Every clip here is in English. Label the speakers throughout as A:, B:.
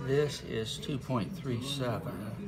A: This is 2.37.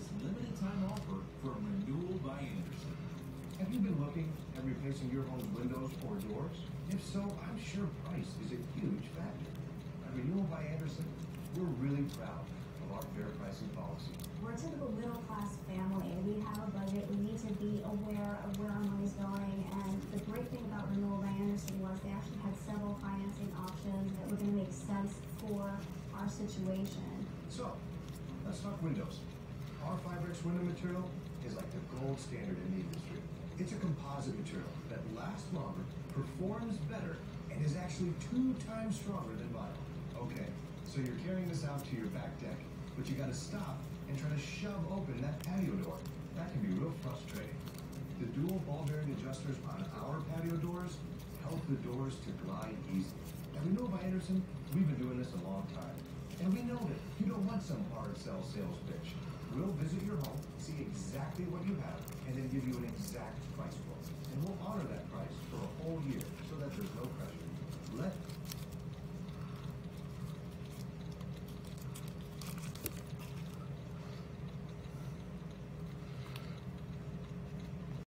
B: Have you been looking at replacing your home's windows or doors? If so, I'm sure price is a huge factor. At Renewal by Andersen, we're really proud of our fair pricing policy.
C: We're a typical middle-class family. We have a budget. We need to be aware of where our money's going. And the great thing about Renewal by Andersen was they actually had several financing options that were going to make sense for our situation.
B: So, let's talk windows. Our Fibrex window material is like the gold standard in the industry. It's a composite material that lasts longer, performs better, and is actually 2 times stronger than vinyl. Okay, so you're carrying this out to your back deck, but you gotta stop and try to shove open that patio door. That can be real frustrating. The dual ball bearing adjusters on our patio doors help the doors to glide easy. At Renewal by Andersen, we've been doing this a long time. And we know that you don't want some hard sell sales pitch. We'll visit your home, see exactly what you have, and then give you